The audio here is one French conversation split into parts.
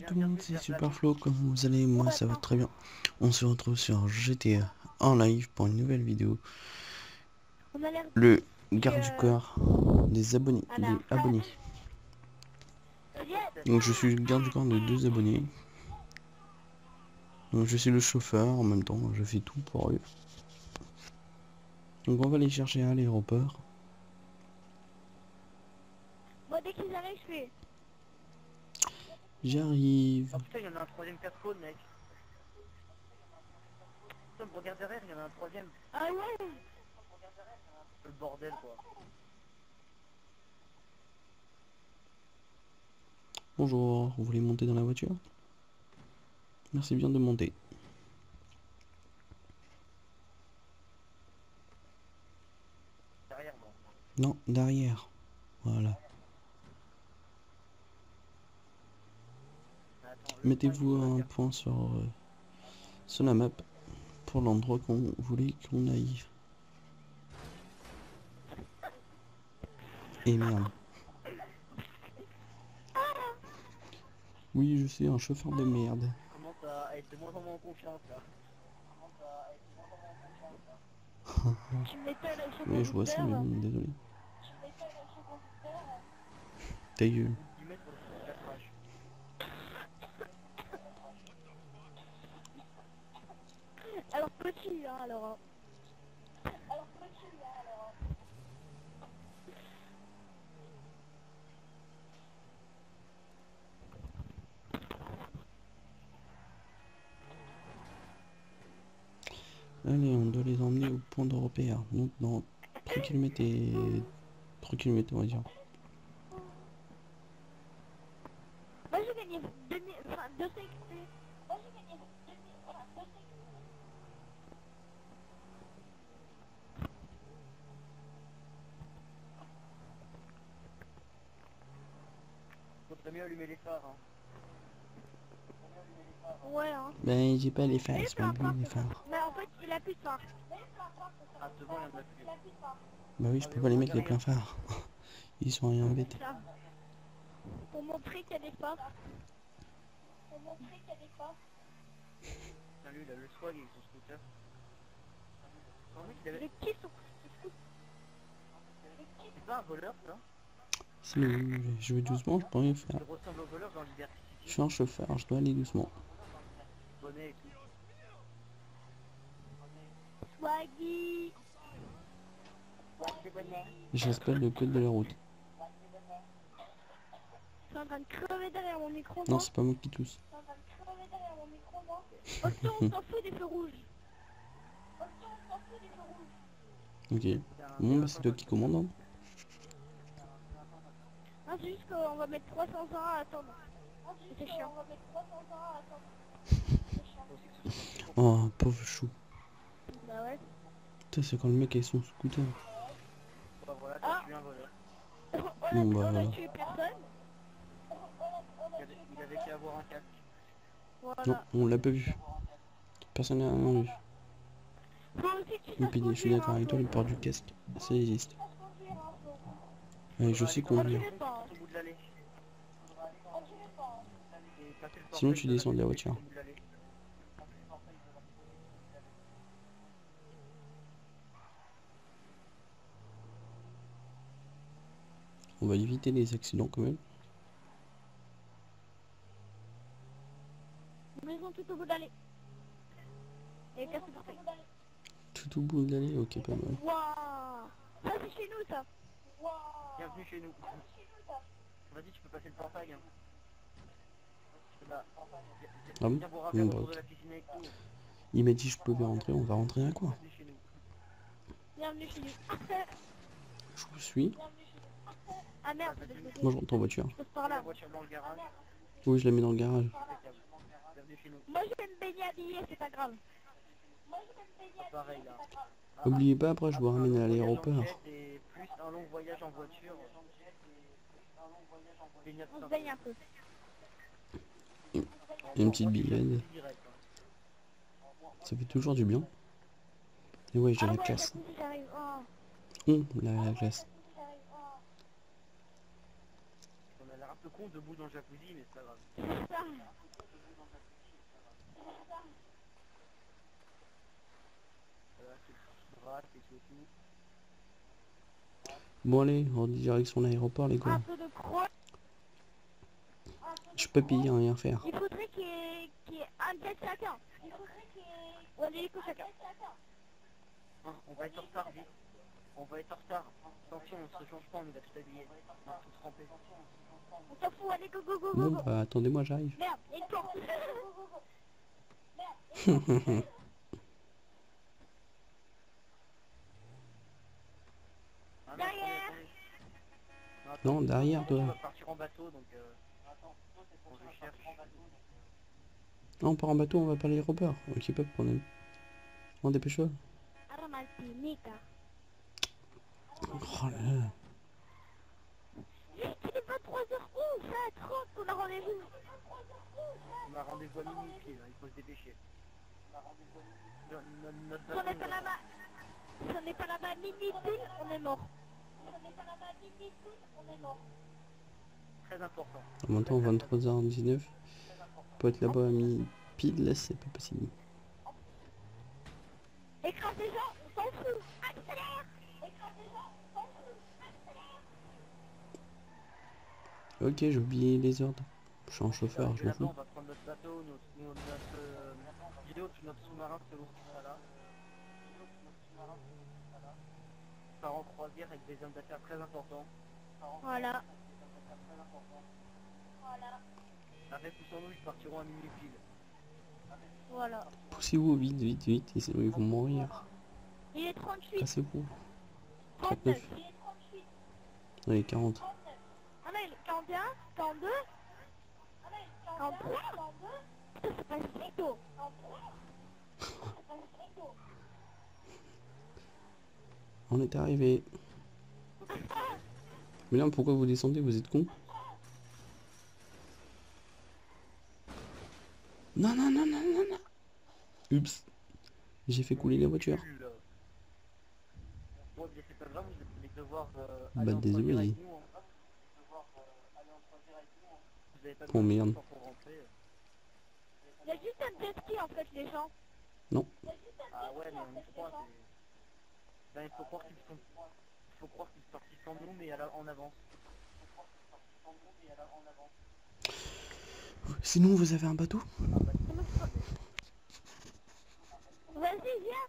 tout le monde, c'est Superflo, comment vous allez? Moi ça va très bien. On se retrouve sur GTA en live pour une nouvelle vidéo. Le garde du corps des abonnés. Donc je suis le garde du corps de 2 abonnés. Donc je suis le chauffeur en même temps, je fais tout pour eux. Donc on va les chercher à l'aéroport. Bon, dès qu'ils arrivent, je fais. J'arrive. Oh putain, il y en a un troisième casse-cône, mec. Putain, me regarde derrière, il y en a un troisième. Ah ouais. Le bordel, quoi. Bonjour, vous voulez monter dans la voiture? Merci bien de monter. Derrière, moi. Non, derrière. Voilà. Attends, Mettez-vous un point sur la map pour l'endroit qu'on voulait qu'on aille. Et merde. Oui, je suis un chauffeur de merde. Commence à être de moins en moins en confiance, là. Tu m'étonnes avec ce Oui, je vois ça, mais conducteur. bon, désolé. Ta gueule. 10 mètres pour le castrage. Alors petit, hein, alors. Allez, on doit les emmener au point de repère. Donc dans 3 km et 3 km on va dire. Moi j'ai gagné 2 XP. Faudrait mieux allumer les phares, hein. Ouais, hein. Ben j'ai pas les phares, Mais c'est pas bon les phares. Mais en fait, il a plus de phare. Ah, devant, il y en a plus. Bah oui, je peux pas les mettre les pleins phares. Ils sont rien embêtés. Ça. Pour montrer qu'il y a des phares. Putain, lui, il a le swag avec son scooter. En fait, il avait... Le qui sont. C'est pas un voleur, ça? Si je vais doucement, je peux rien faire. Il ressemble au voleur dans Liberty Je City. suis un chauffeur, je dois aller doucement. Bonnet et tout. Swaggy. Je respecte le code de la route. Je suis en train de crever derrière mon micro, Non, moi. c'est pas moi qui tousse. Autant on s'en fout des feux rouges. Ok. Bon, bah c'est toi qui commande. Hein. Non, c'est juste qu'on va mettre 300 ans à attendre. C'est chiant. Oh, pauvre chou. Bah ouais. Putain, c'est quand le mec avec son scooter. Bah voilà, Ah. t'as tué un voleur. Bon, bah On a voilà. tué personne. Il avait qu'à avoir un casque. Non, Voilà. on l'a pas vu. Personne n'a rien vu. Faut aussi que tu Et saches puis, je suis conduire, d'accord hein, avec toi, le Flo. port du casque, ça existe. Allez, je sais conduire. Conduisez pas, hein. Au bout de l'allée. Et passer le Sinon, portail tu de descends de la bibliothèque voiture. au bout de l'allée. On va éviter les accidents quand même. Maison tout au bout d'allée. Et casse le portail. Tout au bout de l'allée, ok, pas mal. Waouh. Ça c'est chez nous ça. Bienvenue chez nous. Vas-y, tu peux passer le portail. Hein. Là. Ah bon? Viens boire un Bon, verre bah, autour de ok. la piscine avec nous. Il m'a dit je pouvais rentrer, on va rentrer à quoi? Bienvenue chez nous. Bienvenue chez nous. Je vous suis. Ah merde, c'est de l'autre côté. Moi je rentre en voiture. Je passe par La là. voiture dans le garage. Oui, je la mets dans le garage. Impeccable. Bienvenue chez nous. Moi je vais me baigner habillé, c'est pas grave. Pas pareil là. Oubliez pas, après je vous ramène à Un long voyage en l'aéroport. jet et plus un long voyage en voiture. Baignade On se sans baigne un peu. Et une petite billade. direct, hein. Ça fait toujours du bien. Et ouais, j'ai Ah la ouais, classe. jacuzzi, j'arrive. Oh. La classe. On a l'air un peu con debout dans le jacuzzi, mais c'est pas grave. C'est ça. Voilà, c'est le bras, c'est tout. Bon allez, en direction de l'aéroport les Un gars. peu de croix. Je peux payer rien faire. Il faudrait qu'il y ait un jet chacun. Ou un hélico chacun. Hein, on va être en retard, vite. On va être en retard. Attention, on se change pas, on va tout habiller. On va tous tremper. On s'en fout, allez, go, go, go, Bon go, go. bah attendez-moi, j'arrive. Merde, il y a une porte. Ah, Derrière. Non, derrière On toi. va partir en bateau, donc on le cherche. Non, on part en bateau, on va pas à l'aéroport. Ok, pas de problème. On dépêche-toi. Ah, Martinica. Oh là là. Il est 23h11, ça à 30 qu'on a rendez-vous. On a rendez-vous à minuit pile, hein, il faut se dépêcher. Notre Si on bateau, n'est pas là-bas, si on n'est pas là-bas midi pile, on est mort. très important. En même temps, 23h19. Pour être là-bas à mi pile, là, c'est pas possible. Écrase les gens, on s'en fout. Accélère. Écrase les gens, on s'en fout. Accélère. Ok, j'ai oublié les ordres. Je suis en chauffeur, je m'en Là-bas, on fous. va prendre notre bateau, notre vidéo, puis notre sous-marin selon ce sera là. On part en croisière avec des hommes d'affaires très importants. Voilà. Avec ou sans nous, ils partiront à minuit pile. Voilà. Poussez-vous vite, vite, vite, et sinon ils vont mourir. Il est 38, Passez-vous. 39. 39. Allez, 40. Ah non, il est 41, 42, 43. Putain, ça passe vite tôt. On est arrivé. Mais là, pourquoi vous descendez? Vous êtes con? Non, non, non, non, non, non. Oups. J'ai fait couler la voiture. Bon, mais c'est pas grave, vous allez devoir Bah, aller en désolé. croisière avec nous. Hein. Vous avez pas Oh, besoin de merde. temps pour rentrer. Il y a juste un jet ski en fait, les gens. Non. Ah ouais, mais on est trois, c'est... Ben, il faut croire qu'ils sont... Il faut croire qu'ils sont partis sans nous, mais en avance. Sinon, vous avez un bateau? Vas-y, viens.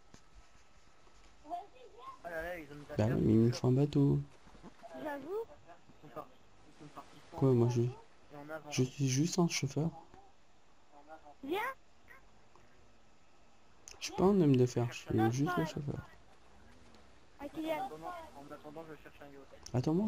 Ah là là, ils ont mis Bah oui, mais il me faut un bateau. J'avoue. Ils sont partis sans Quoi, moi nous, je et en avance. suis juste un chauffeur. Viens. Je suis pas un homme d'affaires, je suis juste un chauffeur. Ah, Kylian. En attendant, je cherche un yacht. Attends-moi.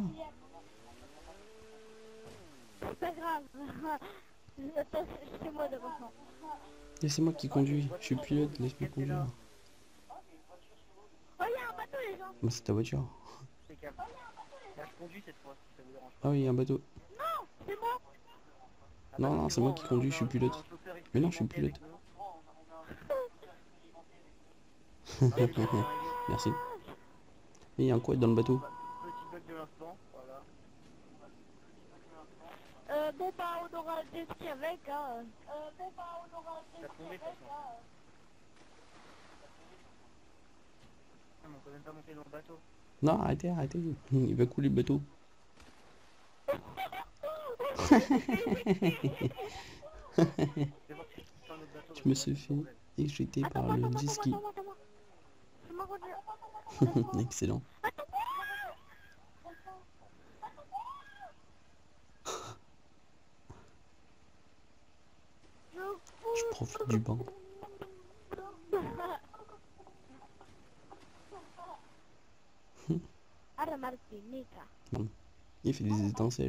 C'est pas grave. Attends, c'est moi de maintenant. C'est moi qui conduis. Je suis pilote, laisse-moi conduire. Oh, il y a un bateau, les gens. Mais c'est ta voiture. C'est calme. Là, je conduis cette fois, si ça vous dérange Ah oui, un bateau. Non, c'est moi. pas. Non, non, c'est moi qui conduis, je suis pilote. Mais non, je suis pilote. Merci. Et il y a un quad dans le bateau. Petit bug de l'instant, voilà. Bon, bah, on aura des skis avec, hein. Ça tombait, de toute façon. Ah, mais on peut même pas monter dans le bateau. Non, arrêtez, arrêtez. Il va couler le bateau. Je vais voir si je trouve pas un autre bateau. Je me suis fait éjecter par le jet ski. Attends-moi. Je m'en conduire. Excellent. Je profite du banc. Ah, la Martinica. Il fait des étincelles.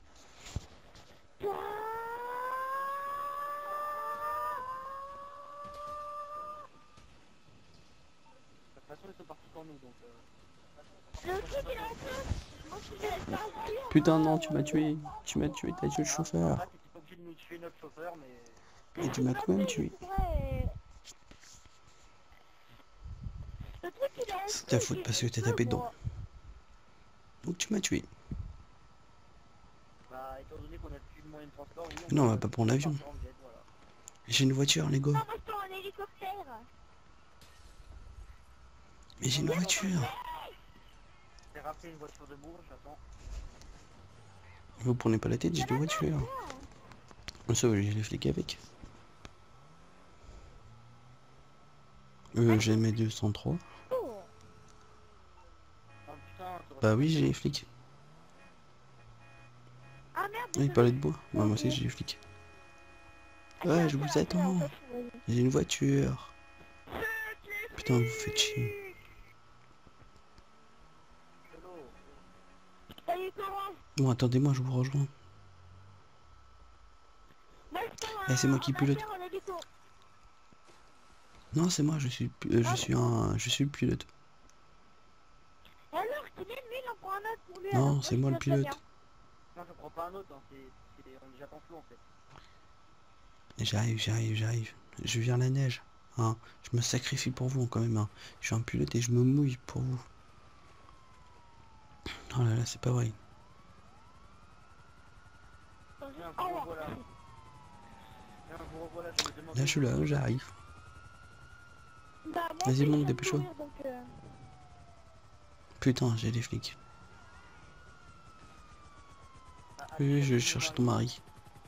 De toute façon, ils sont partis sans nous, donc... Le truc, il est en face. Moi, je vais être parti. Putain, non, tu m'as tué. Tu m'as tué, t'as tué le chauffeur. Ah, t'étais pas obligé de nous tuer notre chauffeur, mais... Et tu m'as quand même tué. C'est vrai. Le truc, il est en C'est ta dessous, faute il- parce que t'as il tapé pleut, dedans. moi. Donc tu m'as tué. Bah, transport, oui, Non, on va pas prendre l'avion. partir en jet, voilà. J'ai une voiture, les gars. Non, moi je prends un hélicoptère. Mais j'ai une voiture. J'ai rappelé une voiture de bourge, j'attends. Vous prenez pas la tête, j'ai une voiture. Ça, j'ai les flics avec. J'ai mes 203. Oh. Ah putain, Bah oui, j'ai les flics. Ah merde, Ah, il parlait de bois. Bah, moi aussi, j'ai les flics. Ouais, je vous attends. J'ai une voiture. Putain, vous faites chier. Salut Coran. Bon, attendez-moi, je vous rejoins. Moi je prends Eh, c'est moi qui pilote. en hélico. Non, c'est moi, je suis le pilote. Alors, Kylian, lui, il en prend un autre pour lui. Non, alors, c'est je moi le pilote pilote. bien. Non, je prends pas un autre, hein. On est déjà en flou en fait. J'arrive. Je viens la neige. Hein. Je me sacrifie pour vous quand même. Hein. Je suis un pilote et je me mouille pour vous. Oh là là, c'est pas vrai. Viens, Oh, vous revoilà. Viens, vous revoilà, je me demande. Là, je suis là, j'arrive. bah, moi, Vas-y, aussi, monte, je viens de dépêche-toi. mourir, donc, Putain, j'ai les flics. Ah, Oui, allez, je vais chercher ton mari.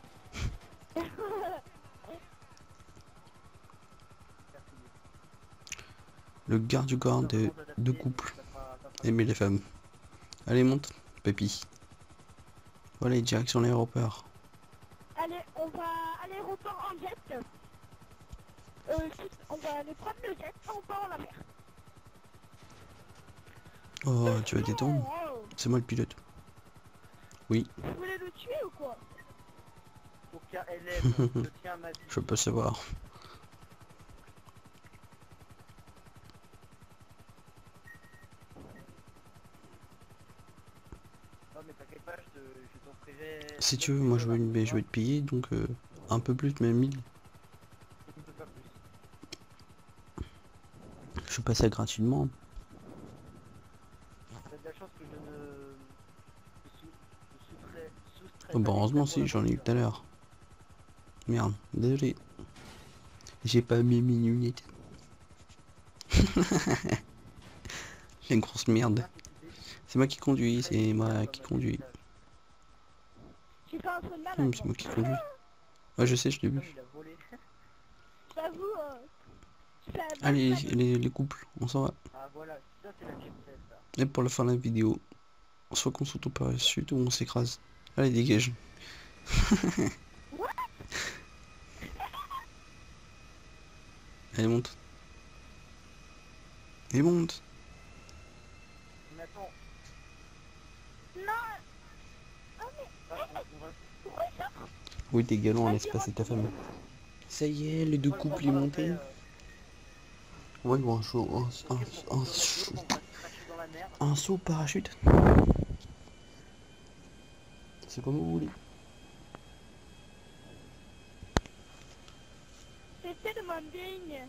Le garde du corps de couple. Aimer les femmes. Allez, monte, papy. Voilà, direction l'aéroport. Allez, on va à l'aéroport en jet. On va aller prendre le jet, on part en la mer. Oh, tu vas détendre. Oh, C'est moi le pilote. Oui, vous voulez le tuer ou quoi? Aucun élève ne tient ma vie. je peux savoir. Non mais t'inquiète pas, je t'offrirai... Si tu veux, moi je vais te payer, donc un peu plus, même 1000. Je ne peux pas plus. Je passe ça gratuitement. T'as de la chance que je ne... soustrais Oh, bah, heureusement, si, j'en ai eu tout à l'heure. Merde, désolé. J'ai pas mis mes lunettes. J'ai une grosse merde. C'est moi qui conduis, c'est moi qui conduis. J'ai fait un saut de malade. C'est moi qui conduis. Ouais, je sais, je l'ai vu. Il a volé. J'avoue, j'ai fait un Allez, backflip. les couples, on s'en va. Ah voilà, ça c'est la chipset ça. Et pour la fin de la vidéo, soit qu'on saute au parachute ou on s'écrase. Allez, dégage. Allez, monte. Et monte. Mais attends, Non. Oh mais, on va... pourquoi ça? Oui, t'es galant, laisse passer ta femme. Ça y est, les deux couples y montés. Ouais, bon, un saut, un saut parachute. C'est comme vous voulez. C'est tellement digne.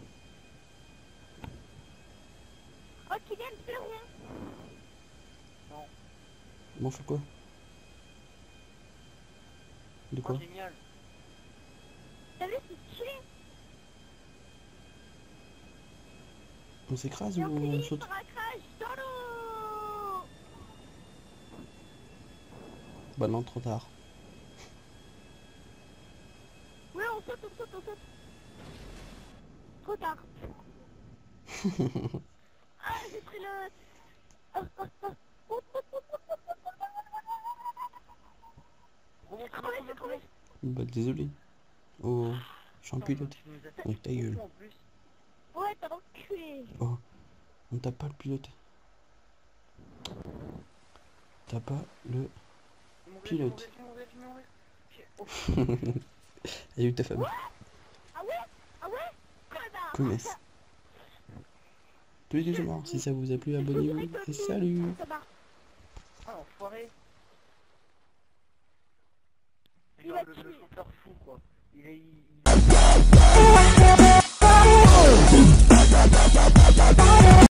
Oh, Kylian, fais rien. Non, Bon, on fait quoi? De quoi? génial. T'as vu, c'est stylé. On s'écrase Et ou on on finit saute? par un crash dans l'eau. Bah non, trop tard. Ouais, on saute. Trop tard. Ah, j'ai pris le... J'ai trouvé. Bah désolé. Oh, je suis un pilote. Tu nous attaques Donc ta gueule. beaucoup, en plus. Ouais, t'as enculé. Oh, on t'a pas le pilote. T'as pas le pilote. Elle a eu ta femme. Ah ouais connard. Connaisse. Tous les deux morts. Si ça vous a plu, abonnez-vous. Et salut. Ça marche. Ah, enfoiré. Il a Le tué. chauffeur fou, quoi. Il